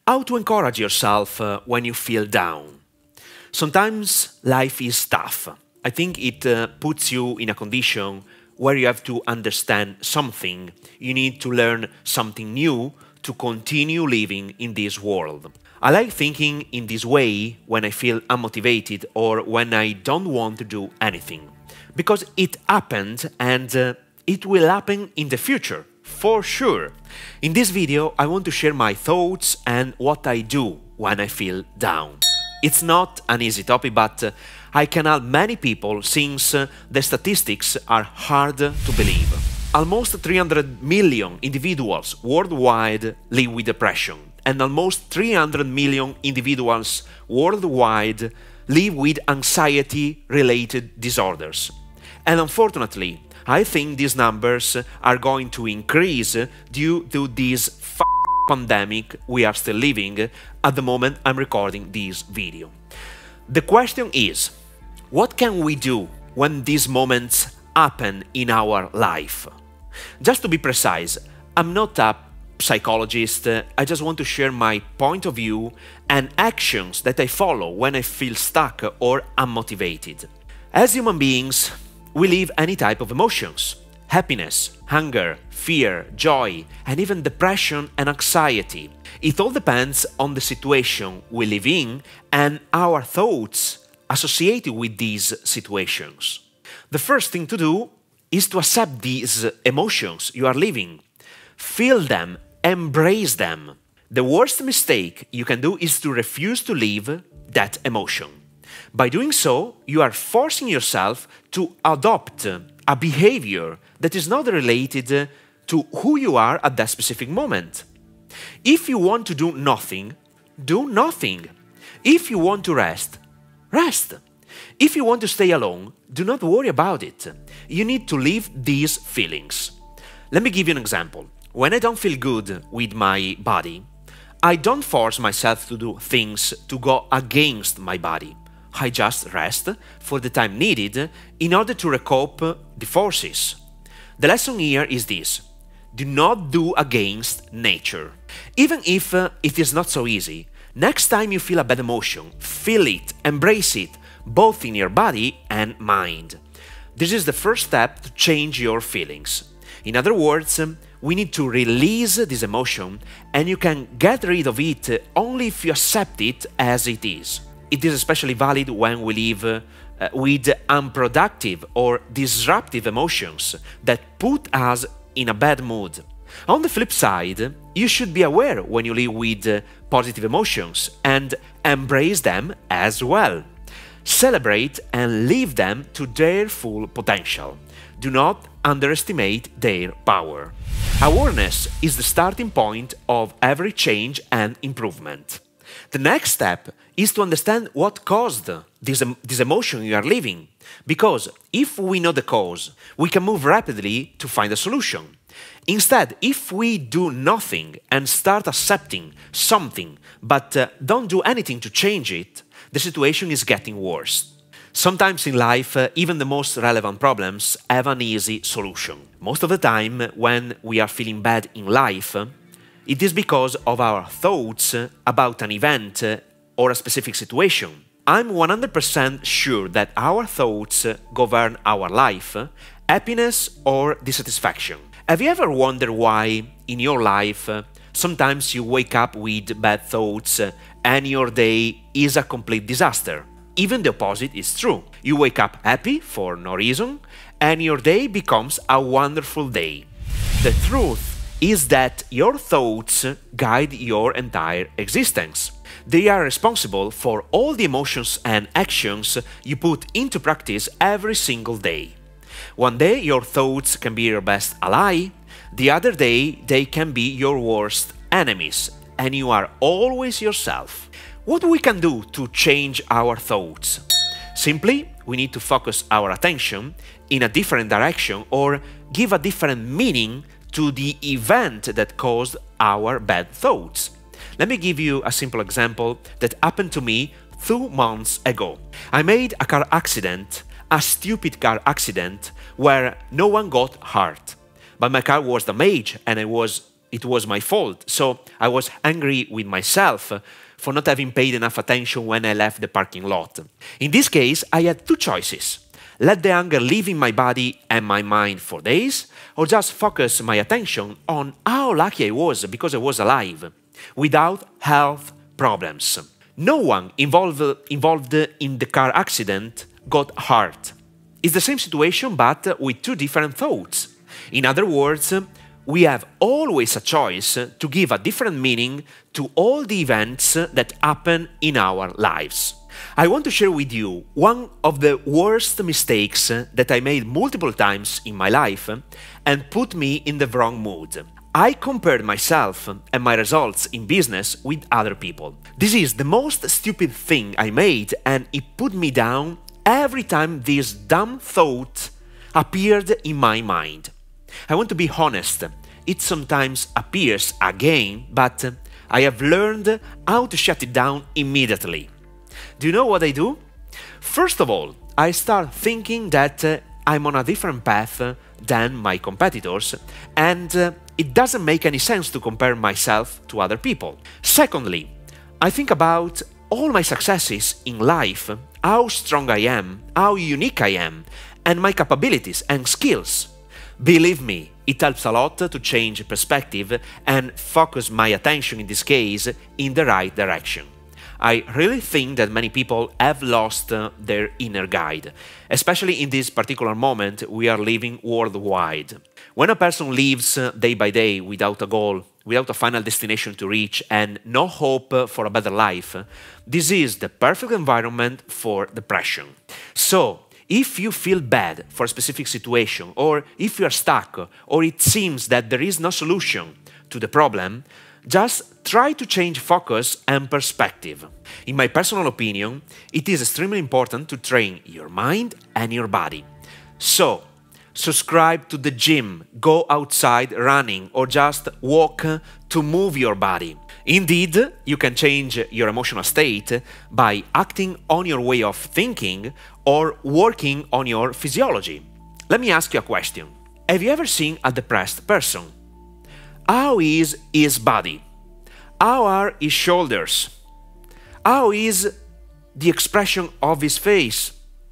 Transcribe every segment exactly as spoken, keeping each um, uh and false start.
How to encourage yourself uh, when you feel down? Sometimes life is tough. I think it uh, puts you in a condition where you have to understand something. You need to learn something new to continue living in this world. I like thinking in this way when I feel unmotivated or when I don't want to do anything. Because it happened and uh, it will happen in the future, for sure. In this video, I want to share my thoughts and what I do when I feel down. It's not an easy topic, but uh, I can help many people since uh, the statistics are hard to believe. Almost three hundred million individuals worldwide live with depression, and almost three hundred million individuals worldwide live with anxiety-related disorders. And unfortunately, I think these numbers are going to increase due to this f pandemic we are still living at the moment I'm recording this video. The question is, what can we do when these moments happen in our life? Just to be precise, I'm not a psychologist, I just want to share my point of view and actions that I follow when I feel stuck or unmotivated. As human beings, we live any type of emotions: happiness, hunger, fear, joy, and even depression and anxiety. It all depends on the situation we live in and our thoughts associated with these situations. The first thing to do is to accept these emotions you are living. Feel them, embrace them. The worst mistake you can do is to refuse to live that emotion. By doing so, you are forcing yourself to adopt a behavior that is not related to who you are at that specific moment. If you want to do nothing, do nothing. If you want to rest, rest. If you want to stay alone, do not worry about it. You need to live these feelings. Let me give you an example. When I don't feel good with my body, I don't force myself to do things to go against my body. I just rest for the time needed in order to recoup the forces. The lesson here is this: do not do against nature. Even if uh, it is not so easy, next time you feel a bad emotion, feel it, embrace it, both in your body and mind. This is the first step to change your feelings. In other words, we need to release this emotion, and you can get rid of it only if you accept it as it is. It is especially valid when we live uh, with unproductive or disruptive emotions that put us in a bad mood. On the flip side, you should be aware when you live with uh, positive emotions and embrace them as well. Celebrate and live them to their full potential. Do not underestimate their power. Awareness is the starting point of every change and improvement. The next step is to understand what caused this, this emotion you are living, because if we know the cause, we can move rapidly to find a solution. Instead, if we do nothing and start accepting something but uh, don't do anything to change it, the situation is getting worse. Sometimes in life, uh, even the most relevant problems have an easy solution. Most of the time, when we are feeling bad in life, it is because of our thoughts about an event or a specific situation. I'm one hundred percent sure that our thoughts govern our life, happiness or dissatisfaction. Have you ever wondered why, in your life, sometimes you wake up with bad thoughts and your day is a complete disaster? Even the opposite is true. You wake up happy for no reason and your day becomes a wonderful day. The truth is that your thoughts guide your entire existence. They are responsible for all the emotions and actions you put into practice every single day. One day your thoughts can be your best ally, the other day they can be your worst enemies, and you are always yourself. What we can do to change our thoughts? Simply, we need to focus our attention in a different direction or give a different meaning to the event that caused our bad thoughts. Let me give you a simple example that happened to me two months ago. I made a car accident, a stupid car accident, where no one got hurt. But my car was damaged and I was it was my fault. So I was angry with myself for not having paid enough attention when I left the parking lot. In this case, I had two choices. Let the anger live in my body and my mind for days, or just focus my attention on how lucky I was because I was alive, without health problems. No one involved, involved in the car accident got hurt. It's the same situation, but with two different thoughts. In other words, we have always a choice to give a different meaning to all the events that happen in our lives. I want to share with you one of the worst mistakes that I made multiple times in my life and put me in the wrong mood. I compared myself and my results in business with other people. This is the most stupid thing I made, and it put me down every time this dumb thought appeared in my mind. I want to be honest, it sometimes appears again, but I have learned how to shut it down immediately. Do you know what I do? First of all, I start thinking that uh, I'm on a different path uh, than my competitors, and uh, it doesn't make any sense to compare myself to other people. Secondly, I think about all my successes in life, how strong I am, how unique I am, and my capabilities and skills. Believe me, it helps a lot to change perspective and focus my attention in this case in the right direction. I really think that many people have lost uh, their inner guide, especially in this particular moment we are living worldwide. When a person lives uh, day by day without a goal, without a final destination to reach, and no hope uh, for a better life, this is the perfect environment for depression. So, if you feel bad for a specific situation, or if you are stuck, or it seems that there is no solution to the problem, just try to change focus and perspective. In my personal opinion, it is extremely important to train your mind and your body. So, subscribe to the gym, go outside running, or just walk to move your body. Indeed, you can change your emotional state by acting on your way of thinking or working on your physiology. Let me ask you a question. Have you ever seen a depressed person? How is his body? How are his shoulders? How is the expression of his face?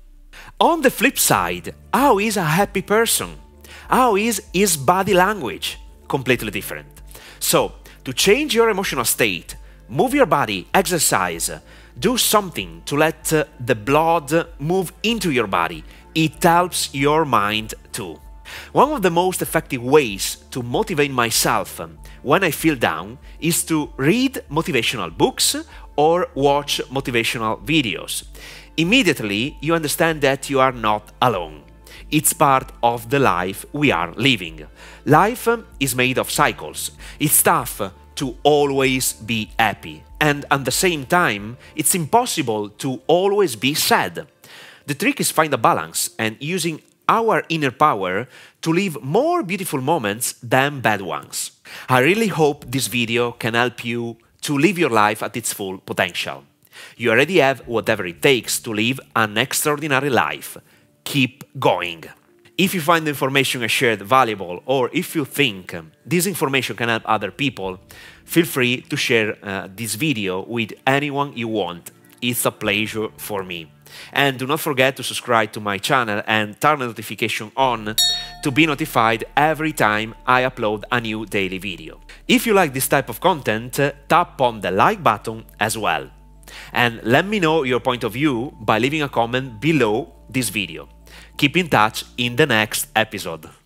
On the flip side, how is a happy person? How is his body language? Completely different. So, to change your emotional state, move your body, exercise, do something to let uh, the blood move into your body. It helps your mind too. One of the most effective ways to motivate myself when I feel down is to read motivational books or watch motivational videos. Immediately, you understand that you are not alone. It's part of the life we are living. Life is made of cycles. It's tough to always be happy, and at the same time, it's impossible to always be sad. The trick is find a balance and using our inner power to live more beautiful moments than bad ones. I really hope this video can help you to live your life at its full potential. You already have whatever it takes to live an extraordinary life. Keep going. If you find the information I shared valuable, or if you think this information can help other people, feel free to share uh, this video with anyone you want. It's a pleasure for me. And do not forget to subscribe to my channel and turn the notification on to be notified every time I upload a new daily video. If you like this type of content, tap on the like button as well. And let me know your point of view by leaving a comment below this video. Keep in touch in the next episode.